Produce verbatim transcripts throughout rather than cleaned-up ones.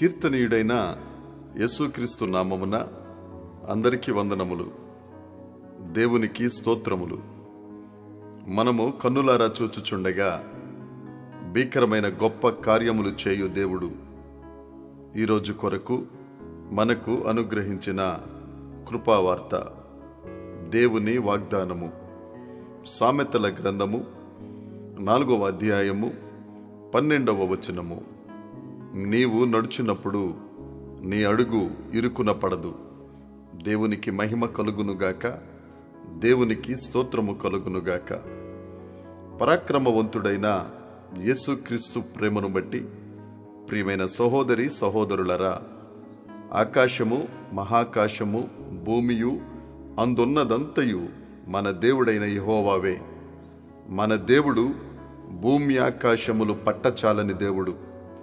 కీర్తనీయుడైన యేసుక్రీస్తు నామమున అందరికీ వందనములు. దేవునికి స్తోత్రములు. మనము కన్నులారా చూచుచుండగా భీకరమైన గొప్ప కార్యములు చేయు దేవుడు ఈరోజు కొరకు మనకు అనుగ్రహించిన కృపావార్త, దేవుని వాగ్దానము. సామెతల గ్రంథము నాలుగవ అధ్యాయము పన్నెండవ వచనము. నీవు నడుచున్నప్పుడు నీ అడుగు ఇరుకున పడదు. దేవునికి మహిమ కలుగునుగాక, దేవునికి స్తోత్రము కలుగునుగాక. పరాక్రమవంతుడైన యేసుక్రీస్తు ప్రేమను బట్టి ప్రియమైన సహోదరి సహోదరులరా, ఆకాశము మహాకాశము భూమియు అందున్నదంతయు మన దేవుడైన యెహోవావే. మన దేవుడు భూమి ఆకాశములు పట్టచాలని దేవుడు.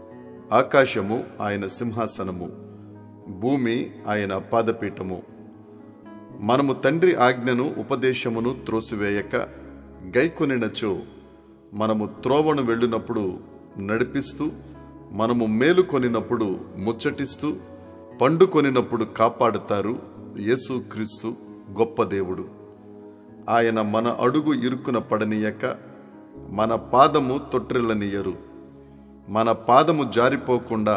ఆకాశము ఆయన సింహాసనము, భూమి ఆయన పాదపీఠము. మనము తండ్రి ఆజ్ఞను ఉపదేశమును త్రోసివేయక గైకొనినచో మనము త్రోవను వెళ్ళినప్పుడు నడిపిస్తూ, మనము మేలు కొనినప్పుడు ముచ్చటిస్తూ, పండుకొనినప్పుడు కాపాడుతారు యేసుక్రీస్తు గొప్ప దేవుడు. ఆయన మన అడుగు ఇరుకున పడనీయక మన పాదము తొట్టిల్లనియరు. మన పాదము జారిపోకుండా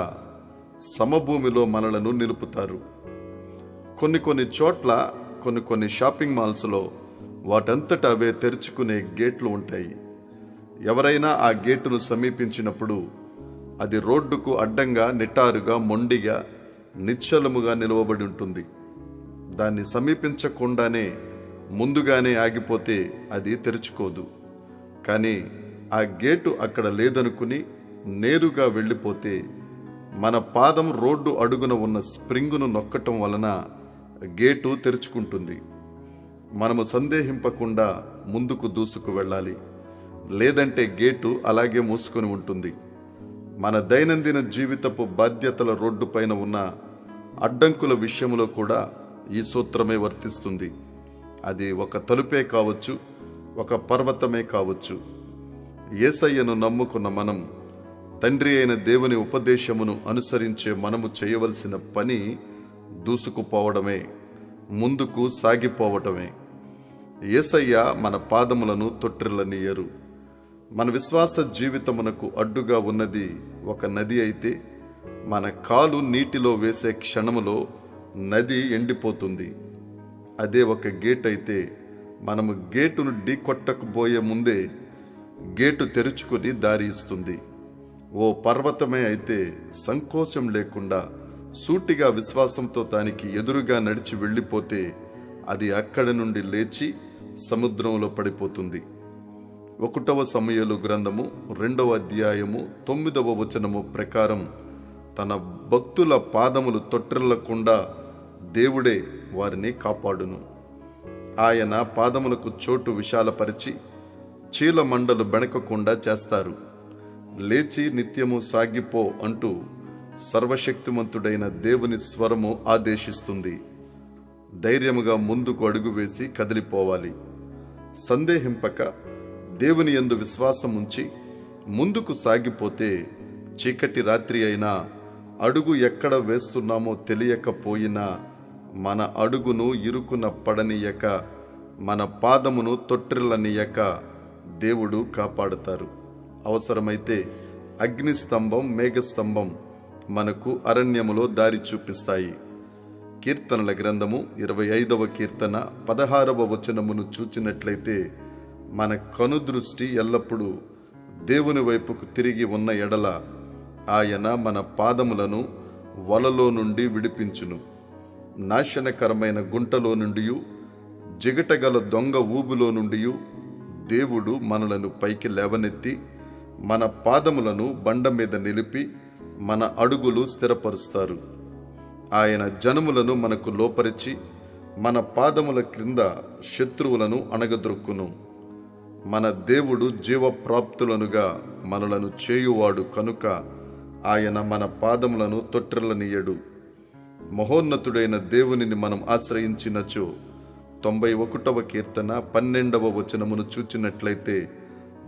సమభూమిలో మనలను నిలుపుతారు. కొన్ని కొన్ని చోట్ల కొన్ని కొన్ని షాపింగ్ మాల్స్లో వాటంతట అవే తెరుచుకునే గేట్లు ఉంటాయి. ఎవరైనా ఆ గేటును సమీపించినప్పుడు అది రోడ్డుకు అడ్డంగా నిటారుగా మొండిగా నిశ్చలముగా నిలవబడి ఉంటుంది. దాన్ని సమీపించకుండానే ముందుగానే ఆగిపోతే అది తెరుచుకోదు. కానీ ఆ గేటు అక్కడ లేదనుకుని నేరుగా వెళ్ళిపోతే మన పాదం రోడ్డు అడుగున ఉన్న స్ప్రింగును నొక్కటం వలన గేటు తెరుచుకుంటుంది. మనము సందేహింపకుండా ముందుకు దూసుకు వెళ్ళాలి, లేదంటే గేటు అలాగే మూసుకొని ఉంటుంది. మన దైనందిన జీవితపు బాధ్యతల రోడ్డు పైన ఉన్న అడ్డంకుల విషయంలో కూడా ఈ సూత్రమే వర్తిస్తుంది. అది ఒక తలుపే కావచ్చు, ఒక పర్వతమే కావచ్చు. యేసయ్యను నమ్ముకున్న మనం, తండ్రి అయిన దేవుని ఉపదేశమును అనుసరించే మనము చేయవలసిన పని దూసుకుపోవడమే, ముందుకు సాగిపోవటమే. యేసయ్య మన పాదములను తొట్టిల్లనియరు. మన విశ్వాస జీవితమునకు అడ్డుగా ఉన్నది ఒక నది అయితే, మన కాలు నీటిలో వేసే క్షణములో నది ఎండిపోతుంది. అదే ఒక గేట్ అయితే, మనము గేటును ఢీకొట్టకపోయే ముందే గేటు తెరుచుకుని దారి ఇస్తుంది. ఓ పర్వతమే అయితే సంకోచం లేకుండా సూటిగా విశ్వాసంతో దానికి ఎదురుగా నడిచి వెళ్ళిపోతే అది అక్కడి నుండి లేచి సముద్రంలో పడిపోతుంది. ఒకటవ సమూయేలు గ్రంథము రెండవ అధ్యాయము తొమ్మిదవ వచనము ప్రకారం తన భక్తుల పాదములు తొట్టిల్లకుండా దేవుడే వారిని కాపాడును. ఆయన పాదములకు చోటు విశాలపరిచి చీల మండలు బెణకకుండా చేస్తారు. లేచి నిత్యము సాగిపో అంటూ సర్వశక్తిమంతుడైన దేవుని స్వరము ఆదేశిస్తుంది. ధైర్యముగా ముందుకు అడుగు వేసి కదిలిపోవాలి. సందేహింపక దేవుని యందు విశ్వాసం ఉంచి ముందుకు సాగిపోతే చీకటి రాత్రి అయినా, అడుగు ఎక్కడ వేస్తున్నామో తెలియకపోయినా మన అడుగును ఇరుకున పడనీయక, మన పాదమును తొట్టిల్లనీయక దేవుడు కాపాడుతారు. అవసరమైతే అగ్నిస్తంభం మేఘస్తంభం మనకు అరణ్యములో దారి చూపిస్తాయి. కీర్తనల గ్రంథము ఇరవై ఐదవ కీర్తన పదహారవ వచనమును చూచినట్లయితే, మన కనుదృష్టి ఎల్లప్పుడూ దేవుని వైపుకు తిరిగి ఉన్న ఎడల ఆయన మన పాదములను వలలో నుండి విడిపించును. నాశనకరమైన గుంటలో నుండి, జిగటగల దొంగ ఊబులో నుండి దేవుడు మనలను పైకి లేవనెత్తి మన పాదములను బండ మీద నిలిపి మన అడుగులు స్థిరపరుస్తారు. ఆయన జనములను మనకు లోపరిచి మన పాదముల క్రింద శత్రువులను అణగద్రొక్కును. మన దేవుడు జీవప్రాప్తులనుగా మనలను చేయువాడు కనుక ఆయన మన పాదములను తొట్టిల్లనీయడు. మహోన్నతుడైన దేవునిని మనం ఆశ్రయించినచో తొంభై ఒకటవ కీర్తన పన్నెండవ వచనమును చూచినట్లయితే,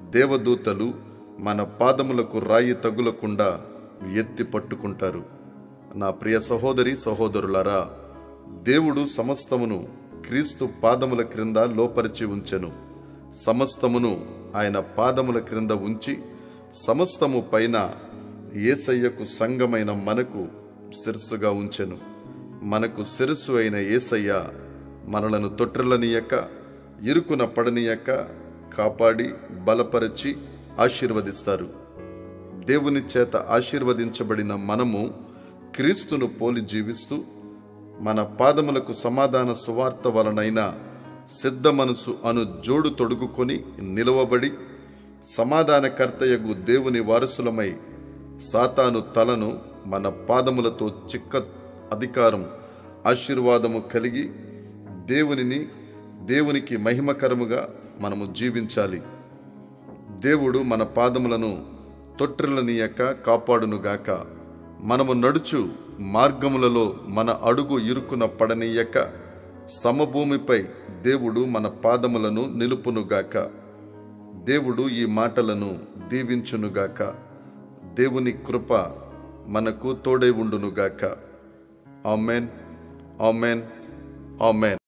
దేవదూతలు మన పాదములకు రాయి తగులకుండా ఎత్తి పట్టుకుంటారు. నా ప్రియ సహోదరి సహోదరులారా, దేవుడు సమస్తమును క్రీస్తు పాదముల క్రింద లోపరిచి ఉంచెను. సమస్తమును ఆయన పాదముల క్రింద ఉంచి సమస్తము పైన యేసయ్యకు సంగమైన మనకు శిరస్సుగా ఉంచెను. మనకు శిరస్సు అయిన యేసయ్య మనలను తొట్టిల్లనీయక, ఇరుకున పడనీయక కాపాడి బలపరచి ఆశీర్వదిస్తారు. దేవుని చేత ఆశీర్వదించబడిన మనము క్రీస్తును పోలి జీవిస్తూ మన పాదములకు సమాధాన సువార్త వలనైన సిద్ధ మనసు అను జోడు తొడుగుకొని నిలవబడి సమాధానకర్తయగు దేవుని వారసులమై సాతాను తలను మన పాదములతో చిక్క అధికారం ఆశీర్వాదము కలిగి దేవునిని దేవునికి మహిమకరముగా మనము జీవించాలి. దేవుడు మన పాదములను తొట్టిల్లనీయక కాపాడునుగాక. మనము నడుచు మార్గములలో మన అడుగు ఇరుకున పడనీయక సమభూమిపై దేవుడు మన పాదములను నిలుపునుగాక. దేవుడు ఈ మాటలను దీవించునుగాక. దేవుని కృప మనకు తోడై ఉండునుగాక. Amen, amen, amen.